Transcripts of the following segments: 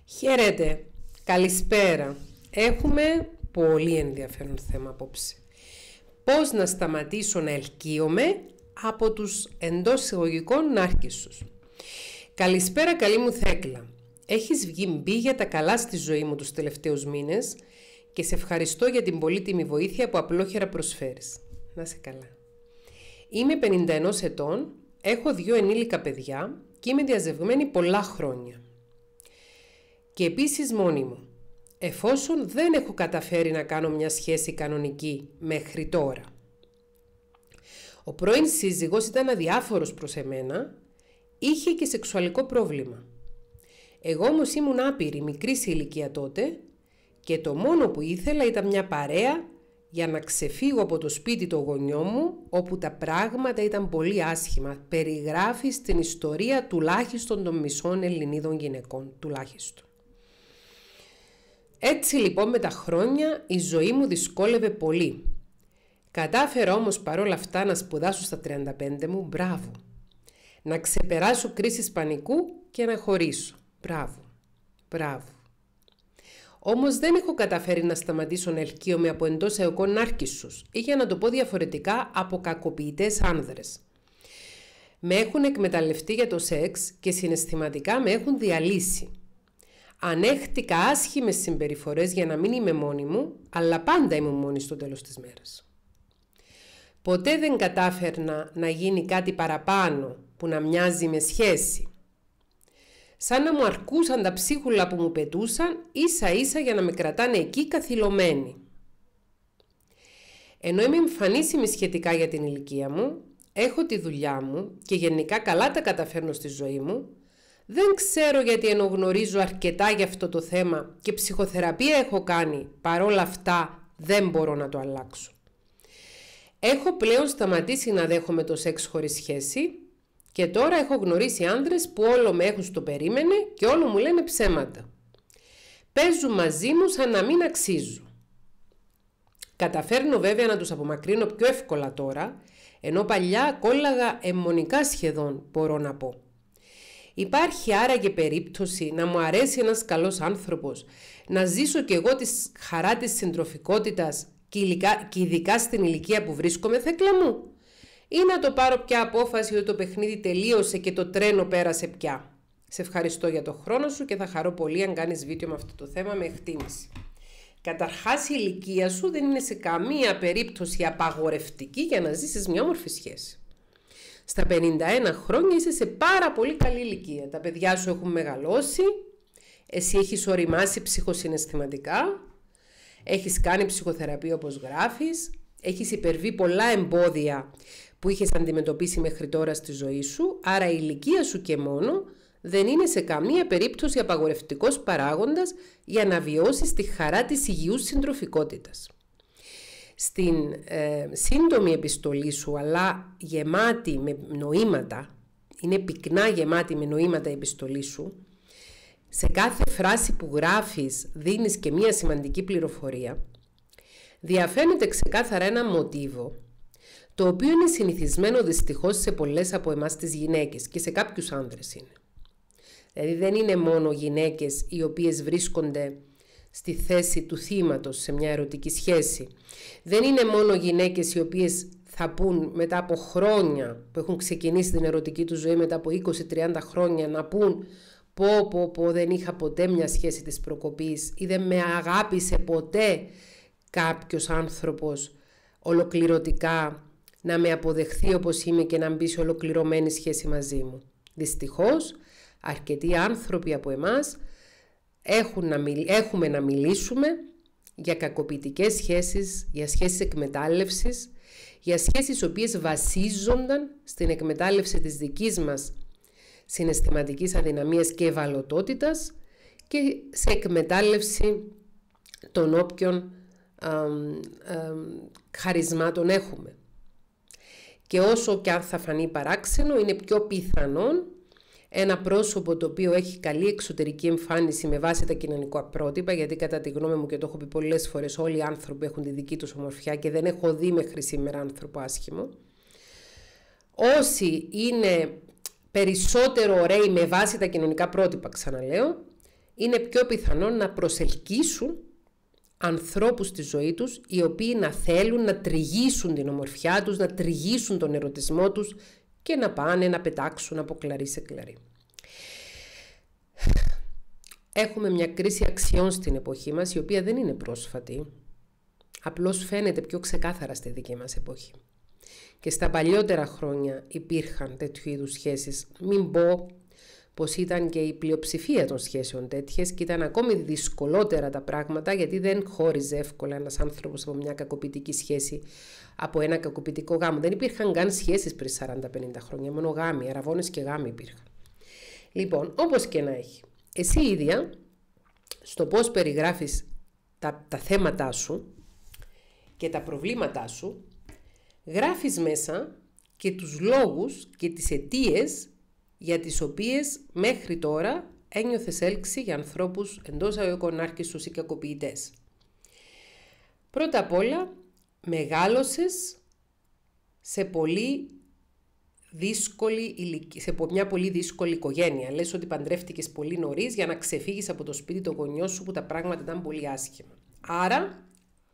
Χαίρετε, καλησπέρα. Έχουμε πολύ ενδιαφέρον θέμα απόψε. Πώς να σταματήσω να ελκύομαι από τους εντός εισαγωγικών νάρκισσους. Καλησπέρα καλή μου Θέκλα. Έχεις βγει μπει για τα καλά στη ζωή μου τους τελευταίους μήνες και σε ευχαριστώ για την πολύτιμη βοήθεια που απλόχερα προσφέρεις. Να είσαι καλά. Είμαι 51 ετών, έχω 2 ενήλικα παιδιά και είμαι διαζευγμένη πολλά χρόνια. Και επίσης μόνη μου, εφόσον δεν έχω καταφέρει να κάνω μια σχέση κανονική μέχρι τώρα. Ο πρώην σύζυγος ήταν αδιάφορος προς εμένα, είχε και σεξουαλικό πρόβλημα. Εγώ όμως ήμουν άπειρη, μικρή σε ηλικία τότε και το μόνο που ήθελα ήταν μια παρέα για να ξεφύγω από το σπίτι των γονιών μου, όπου τα πράγματα ήταν πολύ άσχημα. Περιγράφει στην ιστορία τουλάχιστον των μισών Ελληνίδων γυναικών, τουλάχιστον. Έτσι λοιπόν με τα χρόνια η ζωή μου δυσκόλευε πολύ. Κατάφερα όμως παρόλα αυτά να σπουδάσω στα 35 μου, μπράβο. Να ξεπεράσω κρίσεις πανικού και να χωρίσω. Μπράβο, μπράβο. Όμως δεν έχω καταφέρει να σταματήσω να ελκύομαι από εντός εικόνων νάρκισσους ή για να το πω διαφορετικά από κακοποιητές άνδρες. Με έχουν εκμεταλλευτεί για το σεξ και συναισθηματικά με έχουν διαλύσει. Ανέχτηκα άσχημες συμπεριφορές για να μην είμαι μόνη μου, αλλά πάντα ήμουν μόνη στο τέλος της μέρας. Ποτέ δεν κατάφερνα να γίνει κάτι παραπάνω που να μοιάζει με σχέση. Σαν να μου αρκούσαν τα ψίχουλα που μου πετούσαν ίσα ίσα για να με κρατάνε εκεί καθυλωμένη. Ενώ είμαι εμφανίσιμη σχετικά για την ηλικία μου, έχω τη δουλειά μου και γενικά καλά τα καταφέρνω στη ζωή μου, δεν ξέρω γιατί ενώ γνωρίζω αρκετά για αυτό το θέμα και ψυχοθεραπεία έχω κάνει, παρόλα αυτά δεν μπορώ να το αλλάξω. Έχω πλέον σταματήσει να δέχομαι το σεξ χωρίς σχέση και τώρα έχω γνωρίσει άνδρες που όλο με έχουν στο περίμενε και όλο μου λένε ψέματα. Παίζουν μαζί μου σαν να μην αξίζω. Καταφέρνω βέβαια να τους απομακρύνω πιο εύκολα τώρα, ενώ παλιά κόλλαγα αιμονικά σχεδόν, μπορώ να πω. Υπάρχει άραγε περίπτωση να μου αρέσει ένας καλός άνθρωπος, να ζήσω κι εγώ τη χαρά της συντροφικότητας και ειδικά στην ηλικία που βρίσκομαι, Θέκλα μου, ή να το πάρω πια απόφαση ότι το παιχνίδι τελείωσε και το τρένο πέρασε πια. Σε ευχαριστώ για το χρόνο σου και θα χαρώ πολύ αν κάνεις βίντεο με αυτό το θέμα με εκτίμηση. Καταρχάς η ηλικία σου δεν είναι σε καμία περίπτωση απαγορευτική για να ζήσεις μια όμορφη σχέση. Στα 51 χρόνια είσαι σε πάρα πολύ καλή ηλικία. Τα παιδιά σου έχουν μεγαλώσει, εσύ έχεις οριμάσει ψυχοσυναισθηματικά, έχεις κάνει ψυχοθεραπεία όπως γράφεις, έχεις υπερβεί πολλά εμπόδια που είχες αντιμετωπίσει μέχρι τώρα στη ζωή σου, άρα η ηλικία σου και μόνο δεν είναι σε καμία περίπτωση απαγορευτικός παράγοντας για να βιώσεις τη χαρά της υγιούς συντροφικότητας. Στην σύντομη επιστολή σου, αλλά γεμάτη με νοήματα, είναι πυκνά γεμάτη με νοήματα η επιστολή σου, σε κάθε φράση που γράφεις δίνεις και μία σημαντική πληροφορία, διαφαίνεται ξεκάθαρα ένα μοτίβο, το οποίο είναι συνηθισμένο δυστυχώς σε πολλές από εμάς τις γυναίκες και σε κάποιους άνδρες είναι. Δηλαδή δεν είναι μόνο γυναίκες οι οποίες βρίσκονται στη θέση του θύματος σε μια ερωτική σχέση. Δεν είναι μόνο γυναίκες οι οποίες θα πούν μετά από χρόνια που έχουν ξεκινήσει την ερωτική του ζωή, μετά από 20-30 χρόνια, να πούν πω δεν είχα ποτέ μια σχέση της προκοπής ή δεν με αγάπησε ποτέ κάποιος άνθρωπος ολοκληρωτικά να με αποδεχθεί όπως είμαι και να μπει σε ολοκληρωμένη σχέση μαζί μου. Δυστυχώς, αρκετοί άνθρωποι από εμάς έχουμε να μιλήσουμε για κακοποιητικές σχέσεις, για σχέσεις εκμετάλλευσης, για σχέσεις οι οποίες βασίζονταν στην εκμετάλλευση της δικής μας συναισθηματικής αδυναμίας και ευαλωτότητας και σε εκμετάλλευση των όποιων χαρισμάτων έχουμε. Και όσο και αν θα φανεί παράξενο, είναι πιο πιθανόν ένα πρόσωπο το οποίο έχει καλή εξωτερική εμφάνιση με βάση τα κοινωνικά πρότυπα, γιατί κατά τη γνώμη μου και το έχω πει πολλές φορές, όλοι οι άνθρωποι έχουν τη δική τους ομορφιά και δεν έχω δει μέχρι σήμερα άνθρωπο άσχημο. Όσοι είναι περισσότερο ωραίοι με βάση τα κοινωνικά πρότυπα, ξαναλέω, είναι πιο πιθανό να προσελκύσουν ανθρώπους στη ζωή τους, οι οποίοι να θέλουν να τριγύσουν την ομορφιά τους, να τριγύσουν τον ερωτισμό τους και να πάνε να πετάξουν από κλαρί σε κλαρί. Έχουμε μια κρίση αξιών στην εποχή μας, η οποία δεν είναι πρόσφατη, απλώς φαίνεται πιο ξεκάθαρα στη δική μας εποχή. Και στα παλιότερα χρόνια υπήρχαν τέτοιου είδους σχέσεις. Μην πω πως ήταν και η πλειοψηφία των σχέσεων τέτοιες και ήταν ακόμη δυσκολότερα τα πράγματα, γιατί δεν χώριζε εύκολα ένας άνθρωπος από μια κακοποιητική σχέση από ένα κακοποιητικό γάμο. Δεν υπήρχαν καν σχέσεις πριν 40-50 χρόνια, μόνο γάμοι, αραβώνες και γάμοι υπήρχαν. Λοιπόν, όπως και να έχει, εσύ ίδια στο πώς περιγράφεις τα θέματά σου και τα προβλήματά σου, γράφεις μέσα και τους λόγους και τις αιτίες για τις οποίες μέχρι τώρα ένιωθες έλξη για ανθρώπους εντός αγωγικών άρχισους ή κακοποιητές. Πρώτα απ' όλα, μεγάλωσες σε μια πολύ δύσκολη οικογένεια. Λες ότι παντρεύτηκες πολύ νωρίς για να ξεφύγεις από το σπίτι των γονιών σου που τα πράγματα ήταν πολύ άσχημα. Άρα,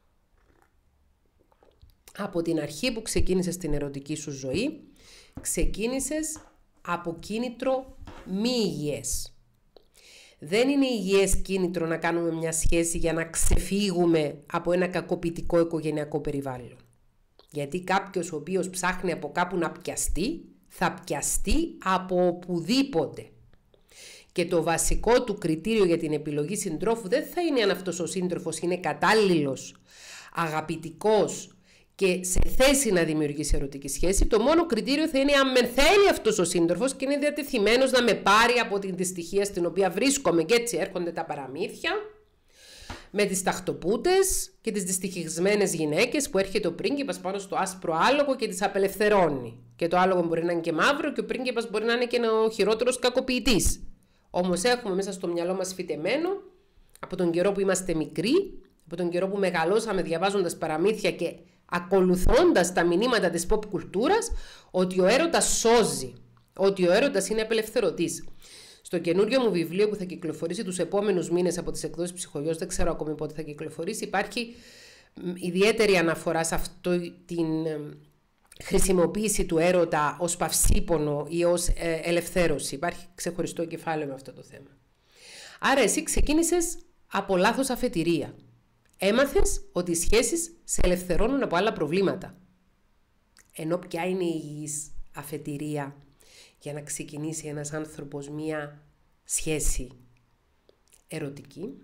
από την αρχή που ξεκίνησες την ερωτική σου ζωή, ξεκίνησες από κίνητρο μη υγιές. Δεν είναι υγιές κίνητρο να κάνουμε μια σχέση για να ξεφύγουμε από ένα κακοποιητικό οικογενειακό περιβάλλον. Γιατί κάποιος ο οποίος ψάχνει από κάπου να πιαστεί, θα πιαστεί από οπουδήποτε. Και το βασικό του κριτήριο για την επιλογή συντρόφου δεν θα είναι αν αυτός ο σύντροφος είναι κατάλληλος, αγαπητικός και σε θέση να δημιουργήσει ερωτική σχέση. Το μόνο κριτήριο θα είναι αν με θέλει αυτός ο σύντροφος και είναι διατεθειμένος να με πάρει από την δυστυχία στην οποία βρίσκομαι. Και έτσι έρχονται τα παραμύθια με τις ταχτοπούτες και τις δυστυχισμένες γυναίκες που έρχεται ο πρίγκιπας πάνω στο άσπρο άλογο και τις απελευθερώνει. Και το άλογο μπορεί να είναι και μαύρο και ο πρίγκιπας μπορεί να είναι και ο χειρότερος κακοποιητής. Όμως έχουμε μέσα στο μυαλό μας φυτεμένο από τον καιρό που είμαστε μικροί, από τον καιρό που μεγαλώσαμε διαβάζοντας παραμύθια και ακολουθώντας τα μηνύματα της pop κουλτούρας, ότι ο έρωτας σώζει, ότι ο έρωτας είναι απελευθερωτής. Στο καινούριο μου βιβλίο που θα κυκλοφορήσει τους επόμενους μήνες από τις εκδόσεις Ψυχογιός, δεν ξέρω ακόμη πότε θα κυκλοφορήσει, υπάρχει ιδιαίτερη αναφορά σε αυτό την χρησιμοποίηση του έρωτα ως παυσίπονο ή ως ελευθέρωση. Υπάρχει ξεχωριστό κεφάλαιο με αυτό το θέμα. Άρα εσύ ξεκίνησες από λάθος αφετηρία. Έμαθες ότι οι σχέσεις σε ελευθερώνουν από άλλα προβλήματα. Ενώ ποια είναι η υγιής αφετηρία για να ξεκινήσει ένας άνθρωπος μία σχέση ερωτική?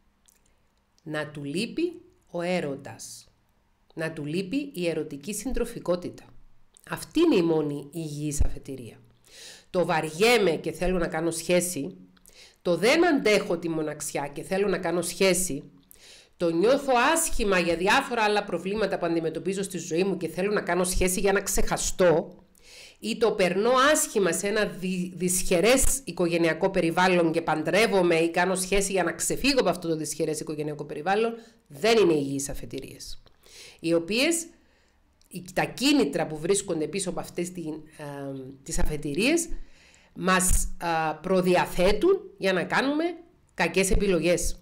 Να του λείπει ο έρωτας. Να του λείπει η ερωτική συντροφικότητα. Αυτή είναι η μόνη υγιής αφετηρία. Το βαριέμαι και θέλω να κάνω σχέση, το δεν αντέχω τη μοναξιά και θέλω να κάνω σχέση, το νιώθω άσχημα για διάφορα άλλα προβλήματα που αντιμετωπίζω στη ζωή μου και θέλω να κάνω σχέση για να ξεχαστώ, ή το περνώ άσχημα σε ένα δυσχερές οικογενειακό περιβάλλον και παντρεύομαι ή κάνω σχέση για να ξεφύγω από αυτό το δυσχερές οικογενειακό περιβάλλον, δεν είναι υγιείς αφετηρίες. Οι οποίες, τα κίνητρα που βρίσκονται πίσω από αυτές τις αφετηρίες μας προδιαθέτουν για να κάνουμε κακές επιλογές.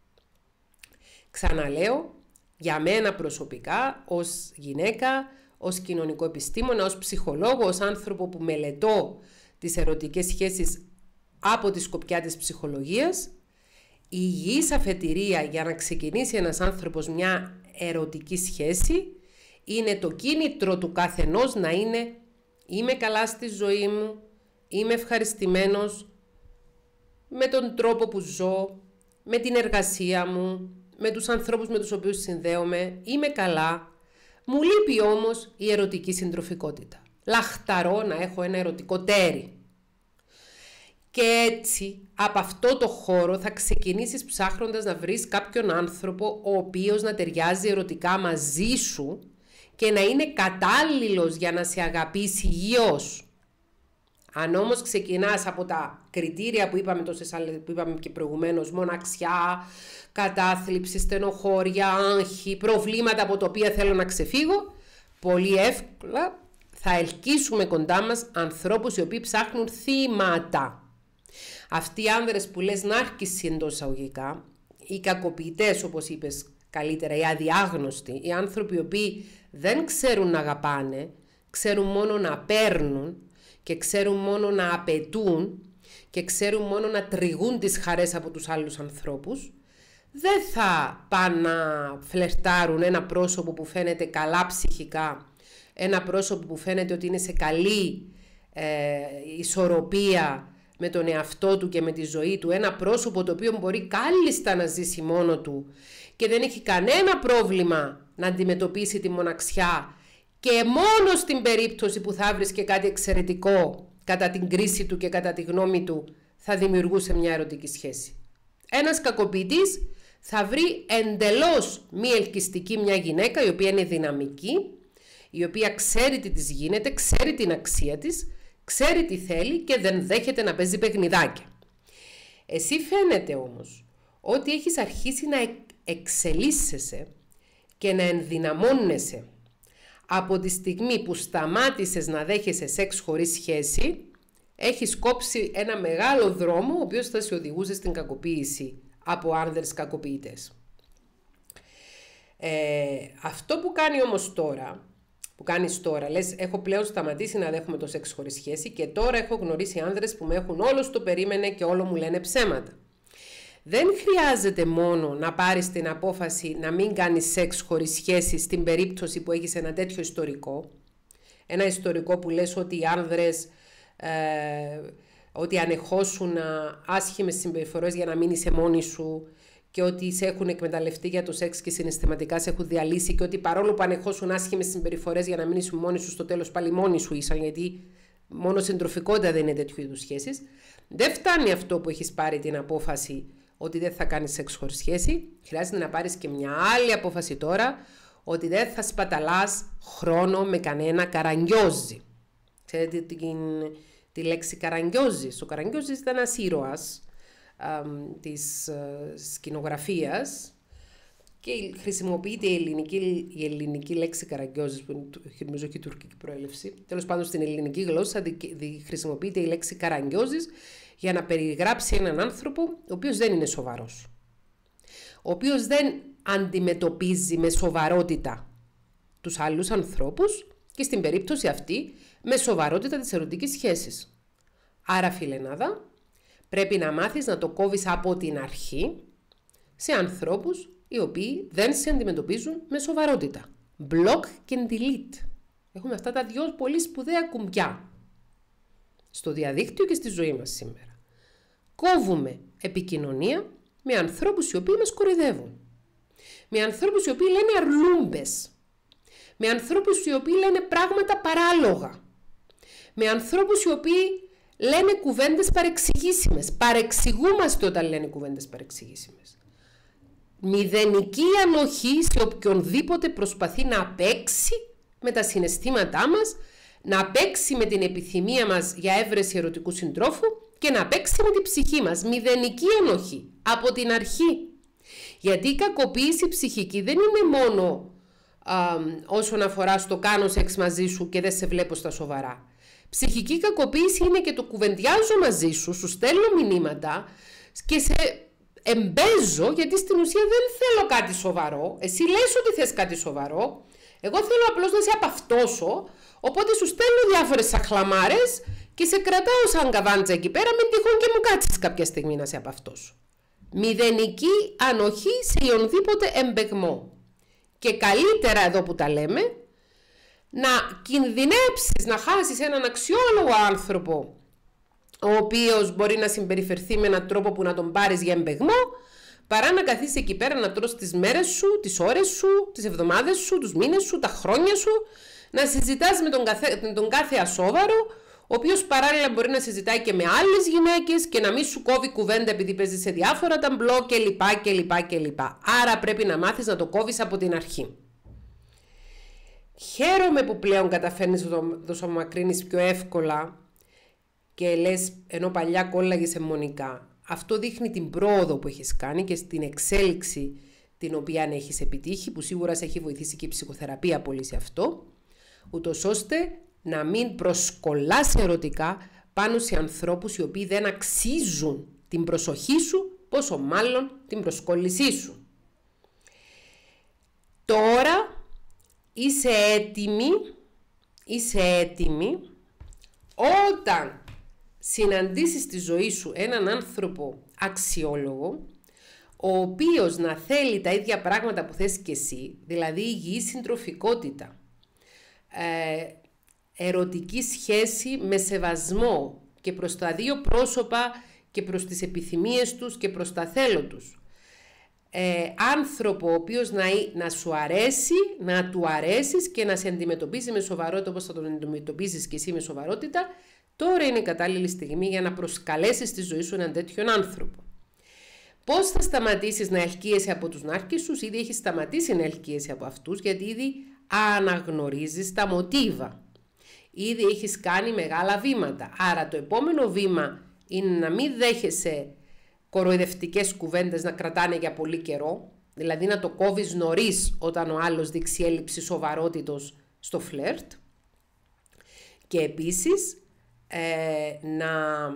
Ξαναλέω, για μένα προσωπικά, ως γυναίκα, ως κοινωνικό επιστήμονα, ως ψυχολόγο, ως άνθρωπο που μελετώ τις ερωτικές σχέσεις από τη σκοπιά της ψυχολογίας, η υγιής αφετηρία για να ξεκινήσει ένας άνθρωπος μια ερωτική σχέση είναι το κίνητρο του καθενός να είναι είμαι καλά στη ζωή μου, είμαι ευχαριστημένος με τον τρόπο που ζω, με την εργασία μου, με τους ανθρώπους με τους οποίους συνδέομαι, είμαι καλά. Μου λείπει όμως η ερωτική συντροφικότητα. Λαχταρώ να έχω ένα ερωτικό τέρι. Και έτσι, από αυτό το χώρο θα ξεκινήσεις ψάχνοντας να βρεις κάποιον άνθρωπο ο οποίος να ταιριάζει ερωτικά μαζί σου και να είναι κατάλληλος για να σε αγαπήσει υγιώς. Αν όμως ξεκινάς από τα κριτήρια που είπαμε και προηγουμένως, μοναξιά, κατάθλιψη, στενοχώρια, άγχη, προβλήματα από τα οποία θέλω να ξεφύγω, πολύ εύκολα θα ελκύσουμε κοντά μας ανθρώπους οι οποίοι ψάχνουν θύματα. Αυτοί οι άνδρες που λες νάρκισοι εντός εισαγωγικά, οι κακοποιητές όπως είπες καλύτερα, οι αδιάγνωστοι, οι άνθρωποι οι οποίοι δεν ξέρουν να αγαπάνε, ξέρουν μόνο να παίρνουν και ξέρουν μόνο να απαιτούν και ξέρουν μόνο να τριγούν τις χαρές από τους άλλους ανθρώπους, δεν θα πάνε να φλερτάρουν ένα πρόσωπο που φαίνεται καλά ψυχικά, ένα πρόσωπο που φαίνεται ότι είναι σε καλή ισορροπία με τον εαυτό του και με τη ζωή του, ένα πρόσωπο το οποίο μπορεί κάλλιστα να ζήσει μόνο του και δεν έχει κανένα πρόβλημα να αντιμετωπίσει τη μοναξιά και μόνο στην περίπτωση που θα βρίσκε κάτι εξαιρετικό κατά την κρίση του και κατά τη γνώμη του θα δημιουργούσε μια ερωτική σχέση. Ένας κακοποιητής θα βρει εντελώς μη ελκυστική μια γυναίκα η οποία είναι δυναμική, η οποία ξέρει τι της γίνεται, ξέρει την αξία της, ξέρει τι θέλει και δεν δέχεται να παίζει παιχνιδάκια. Εσύ φαίνεται όμως ότι έχεις αρχίσει να εξελίσσεσαι και να ενδυναμώνεσαι από τη στιγμή που σταμάτησες να δέχεσαι σεξ χωρίς σχέση, έχεις κόψει ένα μεγάλο δρόμο ο οποίος θα σε οδηγούσε στην κακοποίηση από άνδρες κακοποιητές. Αυτό που κάνει όμως τώρα, που κάνεις τώρα, λες έχω πλέον σταματήσει να δέχομαι το σεξ χωρίς σχέση και τώρα έχω γνωρίσει άνδρες που με έχουν όλο το περίμενε και όλο μου λένε ψέματα. Δεν χρειάζεται μόνο να πάρεις την απόφαση να μην κάνεις σεξ χωρίς σχέση στην περίπτωση που έχεις ένα τέτοιο ιστορικό. Ένα ιστορικό που λες ότι οι άνδρες ότι ανεχώσουν άσχημες συμπεριφορές για να μείνεις μόνη σου και ότι σε έχουν εκμεταλλευτεί για το σεξ και συναισθηματικά σε έχουν διαλύσει και ότι παρόλο που ανεχώσουν άσχημες συμπεριφορές για να μείνεις μόνη σου, στο τέλος πάλι μόνη σου ήσαν, γιατί μόνο συντροφικότητα δεν είναι τέτοιου είδους σχέσεις. Δεν φτάνει αυτό που έχεις πάρει την απόφαση ότι δεν θα κάνεις σεξ χωρίς σχέση, χρειάζεται να πάρεις και μια άλλη απόφαση τώρα ότι δεν θα σπαταλάς χρόνο με κανένα καραγκιόζι. Ξέρετε τη λέξη καραγκιόζης. Ο καραγκιόζης ήταν ένας ήρωας της σκηνογραφίας και χρησιμοποιείται η ελληνική λέξη καραγκιόζης, που νομίζω έχει τουρκική προέλευση. Τέλος πάντων στην ελληνική γλώσσα χρησιμοποιείται η λέξη καραγκιόζης για να περιγράψει έναν άνθρωπο ο οποίος δεν είναι σοβαρός. Ο οποίος δεν αντιμετωπίζει με σοβαρότητα τους άλλους ανθρώπους και στην περίπτωση αυτή με σοβαρότητα της ερωτικής σχέσης. Άρα φιλενάδα, πρέπει να μάθεις να το κόβεις από την αρχή σε ανθρώπους οι οποίοι δεν σε αντιμετωπίζουν με σοβαρότητα. Block και delete. Έχουμε αυτά τα δυο πολύ σπουδαία κουμπιά στο διαδίκτυο και στη ζωή μας σήμερα. Κόβουμε επικοινωνία με ανθρώπους οι οποίοι μας κοροϊδεύουν. Με ανθρώπους οι οποίοι λένε αρλούμπες. Με ανθρώπους οι οποίοι λένε πράγματα παράλογα. Με ανθρώπους οι οποίοι λένε κουβέντες παρεξηγήσιμες. Παρεξηγούμαστε όταν λένε κουβέντες παρεξηγήσιμες. Μηδενική ανοχή σε οποιονδήποτε προσπαθεί να παίξει με τα συναισθήματά μας, να παίξει με την επιθυμία μας για έβρεση ερωτικού συντρόφου και να παίξει με την ψυχή μας. Μηδενική ανοχή από την αρχή. Γιατί η κακοποίηση ψυχική δεν είναι μόνο όσον αφορά στο κάνω σεξ μαζί σου και δεν σε βλέπω στα σοβαρά. Ψυχική κακοποίηση είναι και το κουβεντιάζω μαζί σου, σου στέλνω μηνύματα και σε εμπέζω γιατί στην ουσία δεν θέλω κάτι σοβαρό. Εσύ λες ότι θες κάτι σοβαρό, εγώ θέλω απλώς να σε απαυτώσω, οπότε σου στέλνω διάφορες σαχλαμάρες και σε κρατάω σαν καβάντζα εκεί πέρα, μην τυχόν και μου κάτσεις κάποια στιγμή να σε απαυτώσω. Μηδενική ανοχή σε οποιονδήποτε εμπεγμό. Και καλύτερα εδώ που τα λέμε, να κινδυνέψεις να χάσεις έναν αξιόλογο άνθρωπο ο οποίος μπορεί να συμπεριφερθεί με έναν τρόπο που να τον πάρεις για εμπεγμό, παρά να καθίσεις εκεί πέρα να τρως τις μέρες σου, τις ώρες σου, τις εβδομάδες σου, τους μήνες σου, τα χρόνια σου, να συζητάς με τον κάθε ασόβαρο, ο οποίος παράλληλα μπορεί να συζητάει και με άλλες γυναίκες και να μην σου κόβει κουβέντα επειδή παίζει σε διάφορα ταμπλό κλπ. Άρα πρέπει να μάθεις να το κόβεις από την αρχή. Χαίρομαι που πλέον καταφέρνεις να το απομακρύνεις πιο εύκολα και λες ενώ παλιά κόλλαγες αιμονικά. Αυτό δείχνει την πρόοδο που έχεις κάνει και στην εξέλιξη την οποία έχεις επιτύχει, που σίγουρα σε έχει βοηθήσει και η ψυχοθεραπεία πολύ σε αυτό, ούτως ώστε να μην προσκολάς ερωτικά πάνω σε ανθρώπους οι οποίοι δεν αξίζουν την προσοχή σου, πόσο μάλλον την προσκόλλησή σου. Τώρα είσαι έτοιμη όταν συναντήσεις στη ζωή σου έναν άνθρωπο αξιόλογο, ο οποίος να θέλει τα ίδια πράγματα που θες και εσύ, δηλαδή υγιή συντροφικότητα, ερωτική σχέση με σεβασμό και προς τα δύο πρόσωπα και προς τις επιθυμίες τους και προς τα θέλω τους. Άνθρωπο ο οποίος να σου αρέσει, να του αρέσεις και να σε αντιμετωπίζει με σοβαρότητα όπως θα τον αντιμετωπίζεις και εσύ με σοβαρότητα, τώρα είναι η κατάλληλη στιγμή για να προσκαλέσεις στη ζωή σου έναν τέτοιον άνθρωπο. Πώς θα σταματήσεις να ελκύεσαι από τους νάρκες σου? Ήδη έχεις σταματήσει να ελκύεσαι από αυτούς, γιατί ήδη αναγνωρίζεις τα μοτίβα. Ήδη έχεις κάνει μεγάλα βήματα. Άρα το επόμενο βήμα είναι να μην δέχεσαι κοροϊδευτικές κουβέντες να κρατάνε για πολύ καιρό, δηλαδή να το κόβεις νωρίς όταν ο άλλος δείξει έλλειψη σοβαρότητος στο φλερτ, και επίσης να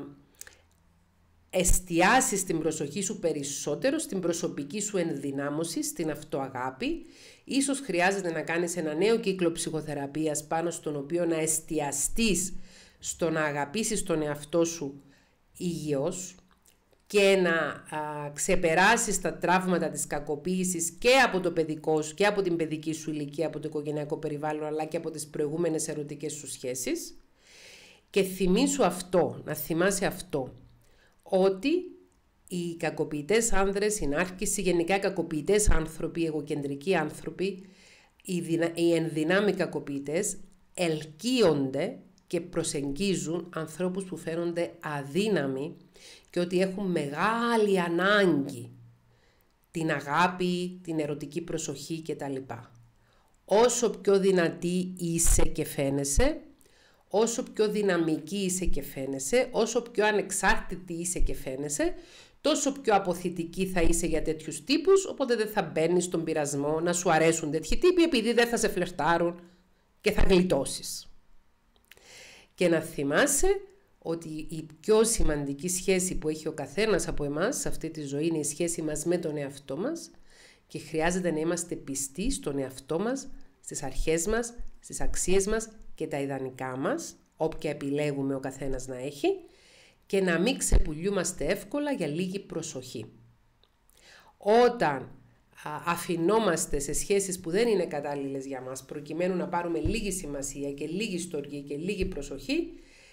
εστιάσεις την προσοχή σου περισσότερο στην προσωπική σου ενδυνάμωση, στην αυτοαγάπη. Ίσως χρειάζεται να κάνεις ένα νέο κύκλο ψυχοθεραπείας πάνω στον οποίο να εστιαστείς στο να αγαπήσεις τον εαυτό σου υγιώς και να ξεπεράσεις τα τραύματα της κακοποίησης και από το παιδικό σου και από την παιδική σου ηλικία, από το οικογενειακό περιβάλλον, αλλά και από τις προηγούμενες ερωτικές σου σχέσεις. Και θυμήσου αυτό, να θυμάσαι αυτό, ότι οι κακοποιητές άνδρες, οι νάρκισσοι, γενικά οι κακοποιητές άνθρωποι, οι εγωκεντρικοί άνθρωποι, οι ενδυνάμοι κακοποιητές ελκύονται και προσεγγίζουν ανθρώπους που φαίνονται αδύναμοι και ότι έχουν μεγάλη ανάγκη την αγάπη, την ερωτική προσοχή κτλ. Όσο πιο δυνατή είσαι και φαίνεσαι, όσο πιο δυναμική είσαι και φαίνεσαι, όσο πιο ανεξάρτητη είσαι και φαίνεσαι, τόσο πιο αποθητική θα είσαι για τέτοιους τύπους, οπότε δεν θα μπαίνεις στον πειρασμό να σου αρέσουν τέτοιοι τύποι, επειδή δεν θα σε φλερτάρουν και θα γλιτώσεις. Και να θυμάσαι ότι η πιο σημαντική σχέση που έχει ο καθένας από εμάς σε αυτή τη ζωή είναι η σχέση μας με τον εαυτό μας, και χρειάζεται να είμαστε πιστοί στον εαυτό μας, στις αρχές μας, στις αξίες μας και τα ιδανικά μας, όποια επιλέγουμε ο καθένας να έχει, και να μην ξεπουλιούμαστε εύκολα για λίγη προσοχή. Όταν αφινόμαστε σε σχέσεις που δεν είναι κατάλληλες για μας, προκειμένου να πάρουμε λίγη σημασία και λίγη στοργή και λίγη προσοχή,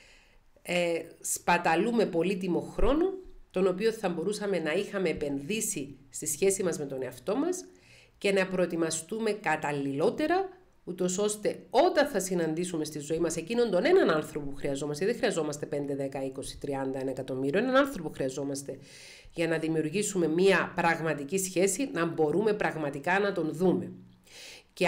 σπαταλούμε πολύτιμο χρόνο, τον οποίο θα μπορούσαμε να είχαμε επενδύσει στη σχέση μας με τον εαυτό μας και να προετοιμαστούμε καταλληλότερα, ούτως ώστε όταν θα συναντήσουμε στη ζωή μας εκείνον τον έναν άνθρωπο που χρειαζόμαστε, δεν χρειαζόμαστε 5, 10, 20, 30, 1 εκατομμύριο, έναν άνθρωπο που χρειαζόμαστε για να δημιουργήσουμε μία πραγματική σχέση, να μπορούμε πραγματικά να τον δούμε. Και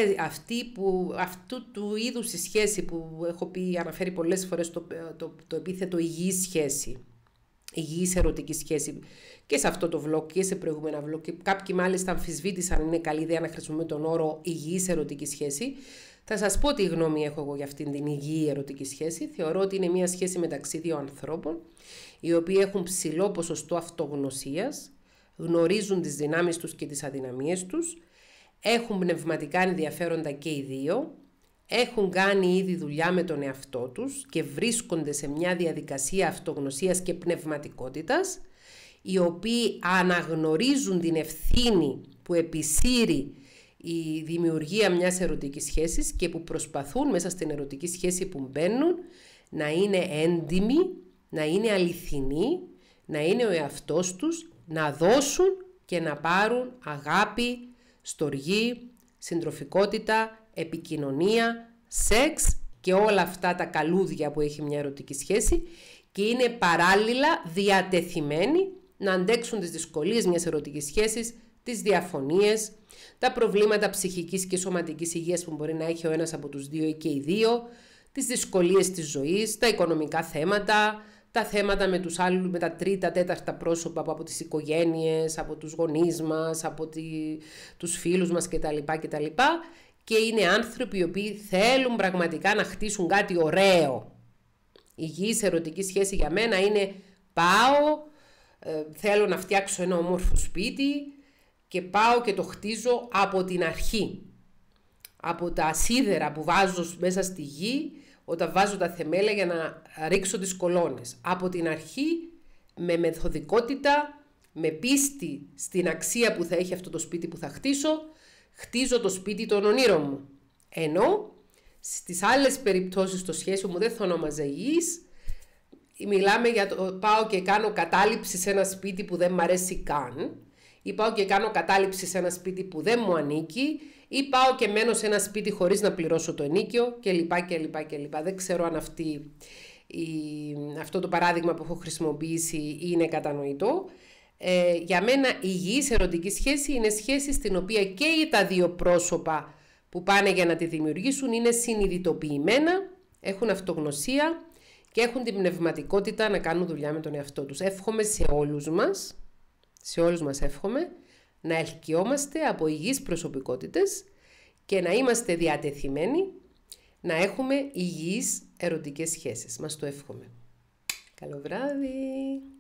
αυτού του είδους η σχέση που έχω πει, αναφέρει πολλές φορές το επίθετο υγιή σχέση, υγιής ερωτική σχέση, και σε αυτό το vlog και σε προηγούμενα vlog, και κάποιοι μάλιστα αμφισβήτησαν αν είναι καλή ιδέα να χρησιμοποιούμε τον όρο υγιής ερωτική σχέση. Θα σας πω τι γνώμη έχω εγώ για αυτήν την υγιή ερωτική σχέση. Θεωρώ ότι είναι μια σχέση μεταξύ δύο ανθρώπων, οι οποίοι έχουν ψηλό ποσοστό αυτογνωσίας, γνωρίζουν τις δυνάμεις τους και τις αδυναμίες τους, έχουν πνευματικά ενδιαφέροντα και οι δύο, έχουν κάνει ήδη δουλειά με τον εαυτό τους και βρίσκονται σε μια διαδικασία αυτογνωσίας και πνευματικότητας, οι οποίοι αναγνωρίζουν την ευθύνη που επισύρει η δημιουργία μιας ερωτικής σχέσης και που προσπαθούν μέσα στην ερωτική σχέση που μπαίνουν να είναι έντιμοι, να είναι αληθινοί, να είναι ο εαυτός τους, να δώσουν και να πάρουν αγάπη, στοργή, συντροφικότητα, επικοινωνία, σεξ και όλα αυτά τα καλούδια που έχει μια ερωτική σχέση, και είναι παράλληλα διατεθειμένοι να αντέξουν τις δυσκολίες μιας ερωτικής σχέσης, τις διαφωνίες, τα προβλήματα ψυχικής και σωματικής υγείας που μπορεί να έχει ο ένας από τους δύο ή και οι δύο, τις δυσκολίες της ζωής, τα οικονομικά θέματα, τα θέματα με τους άλλους, με τα τρίτα, τέταρτα πρόσωπα από τις οικογένειες, από τους γονείς μας, από τους φίλους μας κτλ. Και είναι άνθρωποι οι οποίοι θέλουν πραγματικά να χτίσουν κάτι ωραίο. Υγιής ερωτική σχέση για μένα είναι πάω, θέλω να φτιάξω ένα όμορφο σπίτι και πάω και το χτίζω από την αρχή. Από τα σίδερα που βάζω μέσα στη γη, όταν βάζω τα θεμέλια για να ρίξω τις κολόνες. Από την αρχή, με μεθοδικότητα, με πίστη στην αξία που θα έχει αυτό το σπίτι που θα χτίσω, χτίζω το σπίτι των ονείρων μου. Ενώ στις άλλες περιπτώσεις στο σχέσιο μου δεν θα ονόμαζα υγιής, μιλάμε για το πάω και κάνω κατάληψη σε ένα σπίτι που δεν μ' αρέσει καν, ή πάω και κάνω κατάληψη σε ένα σπίτι που δεν μου ανήκει, ή πάω και μένω σε ένα σπίτι χωρίς να πληρώσω το ενοίκιο κλπ. Δεν ξέρω αν αυτό το παράδειγμα που έχω χρησιμοποιήσει είναι κατανοητό. Για μένα υγιής ερωτική σχέση είναι σχέση στην οποία και τα δύο πρόσωπα που πάνε για να τη δημιουργήσουν είναι συνειδητοποιημένα, έχουν αυτογνωσία και έχουν την πνευματικότητα να κάνουν δουλειά με τον εαυτό τους. Εύχομαι σε όλους μας εύχομαι να ελκυόμαστε από υγιείς προσωπικότητες και να είμαστε διατεθειμένοι να έχουμε υγιείς ερωτικές σχέσεις. Μας το εύχομαι. Καλό βράδυ!